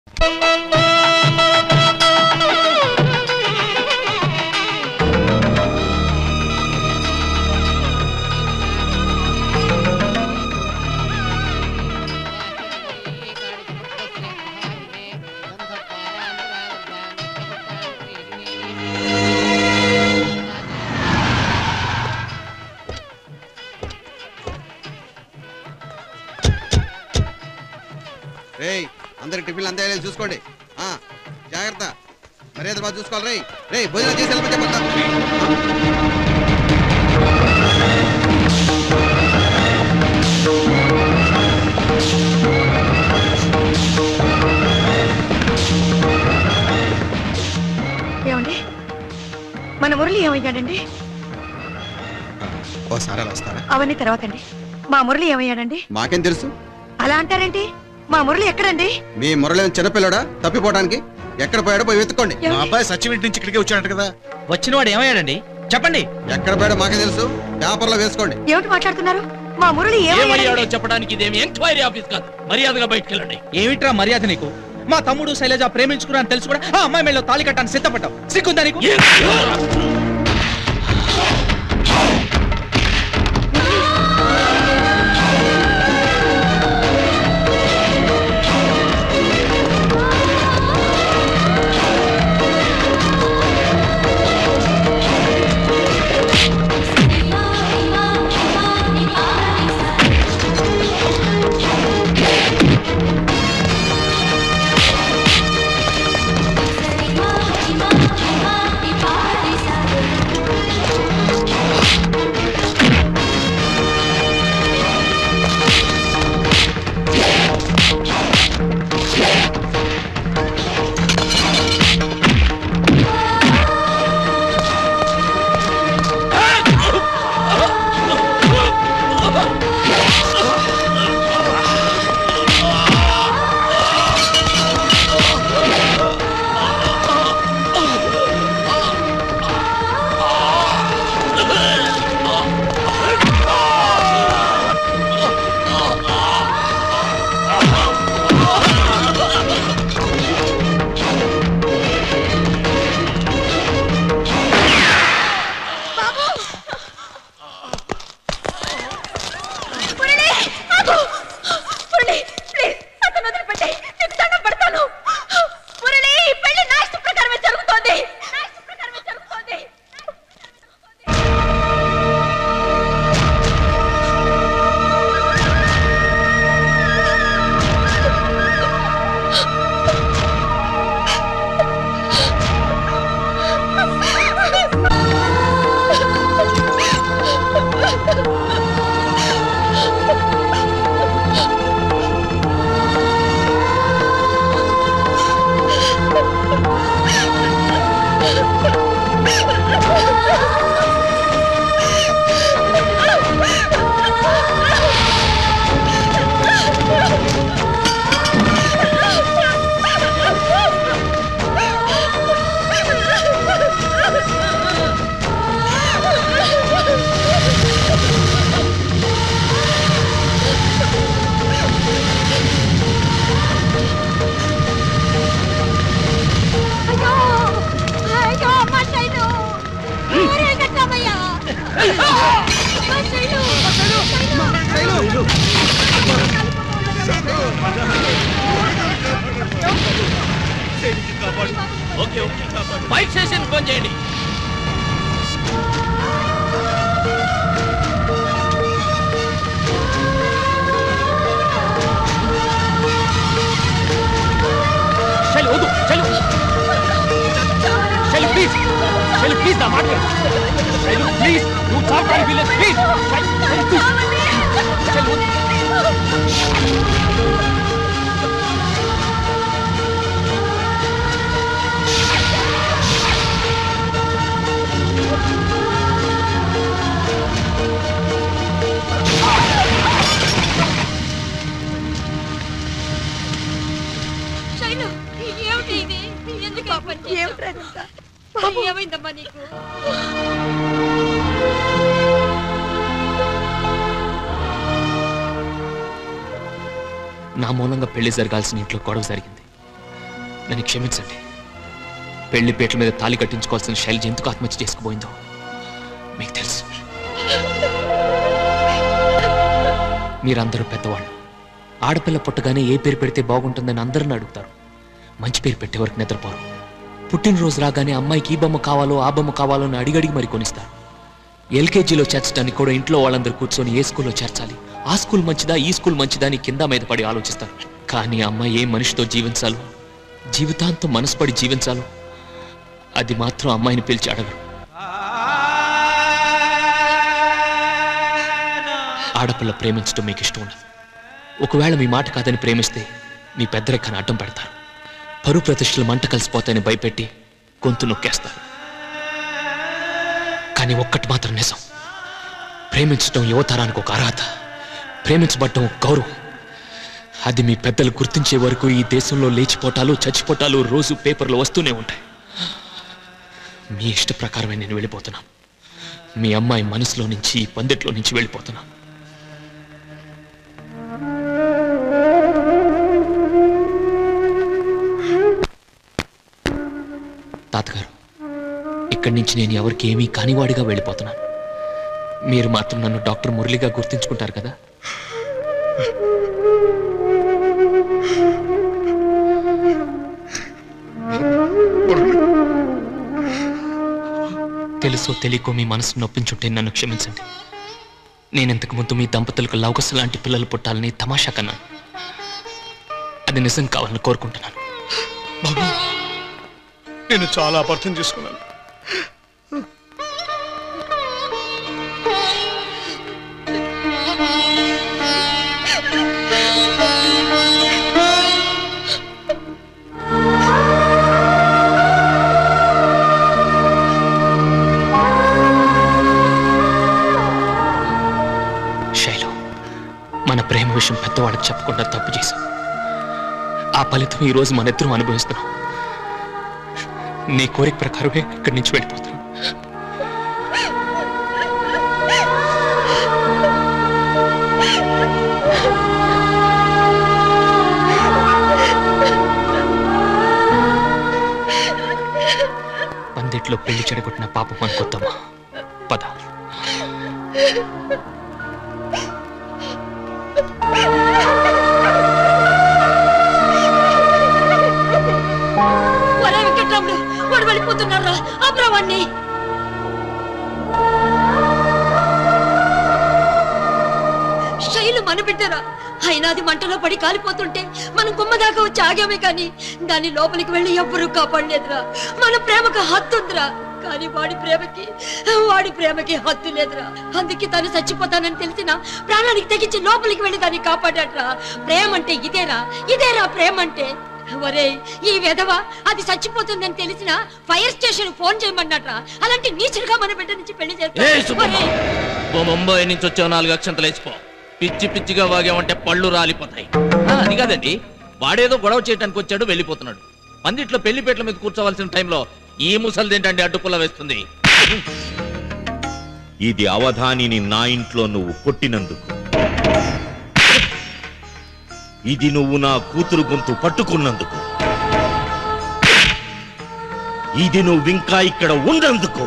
అందరికి టిఫిన్లు అంతే చూసుకోండి. జాగ్రత్త, మర్యాద బాగా చూసుకోవాలి. రే రే భోజనం చేసి వెళ్ళిపోతే ఏమండి, మన మురళి ఏమయ్యాడండి? ఓసారి అలా వస్తారా? అవన్నీ తర్వాత అండి. మా మురళి ఏమయ్యాడండి? మాకేం తెలుసు? అలా అంటారేంటి? మా మురళి ఎక్కడండి? మీ మురళి చిన్నపిల్లడా తప్పిపోవడానికి? ఎక్కడ పోయాడో పోయి వెతుక్కోండి. మా అబ్బాయి సచివింటి నుంచి ఇక్కడికి వచ్చాడంట కదా. వచ్చిన వాడు ఏమయ్యాడండి చెప్పండి. ఎక్కడ పోయాడో మాకే తెలుసు, పేపర్లో వేసుకోండి. ఏమిటి మాట్లాడుతున్నారు? మా మురళి ఏమయ్యాడో చెప్పడానికి ఇదేమి ఎంక్వైరీ ఆఫీస్ కాదు. మర్యాదగా బయటకు వెళ్ళండి. ఏమిట్రా మర్యాద నీకు? మా తమ్ముడు శైలజ ప్రేమించుకున్నా తెలుసు కూడా ఆ అమ్మాయి మెళ్ళలో తాళి కట్టాన్ని సిద్ధపడ్డావు. సిగ్గుందా నీకు? బైక్ స్టేషన్ ఫోన్ చేయండి. ప్లీజ్ నా మాట ప్లీజ్ నువ్వు చావడానికి వీలేదు. ప్లీజ్ ఏమైందమ్మా నీకు? నా మూలంగా పెళ్లి జరగాల్సిన ఇంట్లో గొడవ జరిగింది. నన్ను క్షమించండి. పెళ్లి పీటల మీద తాళి కట్టించుకోవాల్సిన శైలజ ఎందుకు ఆత్మహత్య చేసుకుపోయిందో మీకు తెలుసు. మీరందరూ పెద్దవాళ్ళు. ఆడపిల్ల పుట్టగానే ఏ పేరు పెడితే బాగుంటుందని అందరిని అడుగుతారు. మంచి పేరు పెట్టే వరకు నిద్రపోరు. పుట్టినరోజు రాగానే అమ్మాయికి ఈ బొమ్మ కావాలో ఆ బొమ్మ కావాలో అని అడిగడిగి మరి కొనిస్తారు. ఎల్కేజీలో చేర్చడానికి కూడా ఇంట్లో వాళ్ళందరూ కూర్చొని ఏ స్కూల్లో చేర్చాలి, ఆ స్కూల్ మంచిదా ఈ స్కూల్ మంచిదా అని కింద మీద పడి ఆలోచిస్తారు. కానీ అమ్మాయి ఏ మనిషితో జీవించాలో, జీవితాంతం మనసుపడి జీవించాలో అది మాత్రం అమ్మాయిని పిలిచి అడగరు. ఆడపిల్ల ప్రేమించడం మీకు ఇష్టం ఉండదు. ఒకవేళ మీ మాట కాదని ప్రేమిస్తే మీ పెద్దరెక్కని అడ్డం పెడతారు. పరువు ప్రతిష్టలు మంట కలిసిపోతాయని భయపెట్టి గొంతు నొక్కేస్తారు. కానీ ఒక్కటి మాత్రం నిజం, ప్రేమించడం యువతరానికి ఒక అర్హత, ప్రేమించబడ్డం ఒక గౌరవం. అది మీ పెద్దలు గుర్తించే వరకు ఈ దేశంలో లేచిపోటాలు చచ్చిపోటాలు రోజు పేపర్లో వస్తూనే ఉంటాయి. మీ ఇష్ట ప్రకారమే నేను వెళ్ళిపోతున్నాను. మీ అమ్మాయి మనసులో నుంచి ఈ పందిట్లో నుంచి వెళ్ళిపోతున్నాను. తాతగారు, ఇక్కడి నుంచి నేను ఎవరికి ఏమీ కానివాడిగా వెళ్ళిపోతున్నాను. మీరు మాత్రం నన్ను డాక్టర్ మురళిగా గుర్తించుకుంటారు కదా? తెలుసో తెలియకో మీ మనసు నొప్పించుంటే నన్ను క్షమించండి. నేనింతకు ముందు మీ దంపతులకు లవకస లాంటి పిల్లలు పుట్టాలని తమాషా కన్నాను. అది నిజం కావాలని కోరుకుంటున్నాను. బాబు, నేను చాలా అపార్థం చేసుకున్నాను. శైలు, మన ప్రేమ విషయం పెద్దవాళ్ళకి చెప్పకుండా తప్పు చేశాం. ఆ ఫలితం ఈరోజు మన ఇద్దరం అనుభవిస్తున్నాం. నీ కోరిక ప్రకారమే ఇక్కడి నుంచి వెళ్ళిపోతున్నాను. పందిట్లో పెళ్లి చెడగొట్టిన పాపం అనుకొద్దామా? పద. వాడు వెళ్ళిపోతున్నారా? అబ్రవాణ్ణి శైలు మన బిడ్డరా, అయినా అది మంటలో పడి కాలిపోతుంటే మనం గుమ్మ దాకా వచ్చి ఆగామే కానీ దాన్ని లోపలికి వెళ్ళి ఎవ్వరూ కాపాడలేదురా. మన ప్రేమకు హత్తుందిరా, కానీ వాడి ప్రేమకి హత్తు లేదురా. అందుకే తను చచ్చిపోతానని తెలిసిన ప్రాణానికి తెగించి లోపలికి వెళ్ళి దాన్ని కాపాడరా. ప్రేమ అంటే ఇదేరా ప్రేమ అంటే. ఒరే, ఈ వెధవ అది చచ్చిపోతుందని తెలిసిన ఫైర్ స్టేషన్ ఫోన్ చేయమన్నట్రా. అలాంటి నీచులుగా మన బిడ్డ నుంచి పెళ్లి చేస్తా. ముంబై నుంచి వచ్చావు, 4 అక్షంతలు వేసిపో. పిచ్చి పిచ్చిగా వాగామంటే పళ్ళు రాలిపోతాయి. అది కాదండి, వాడేదో గొడవ చేయడానికి వచ్చాడు, వెళ్ళిపోతున్నాడు. పందిట్లో పెళ్లిపేటల మీద కూర్చోవలసిన టైంలో ఈ ముసలిదేంటండి అడ్డుపుల్ల వేస్తుంది. ఇది అవధానిని నా ఇంట్లో నువ్వు కొట్టినందుకు, ఇది నువ్వు నా కూతురు గొంతు పట్టుకున్నందుకు, ఇది నువ్వింకా ఇక్కడ ఉన్నందుకు.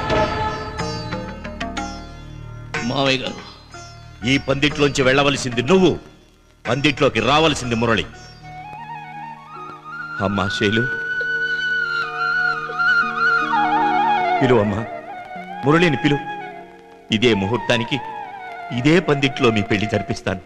మావయ్య గారు, ఈ పందిట్లోంచి వెళ్ళవలసింది నువ్వు, పందిట్లోకి రావలసింది మురళి. అమ్మా శైలు, పిలువమ్మా, మురళిని పిలు. ఇదే ముహూర్తానికి ఇదే పందిట్లో మీ పెళ్లి జరిపిస్తాను.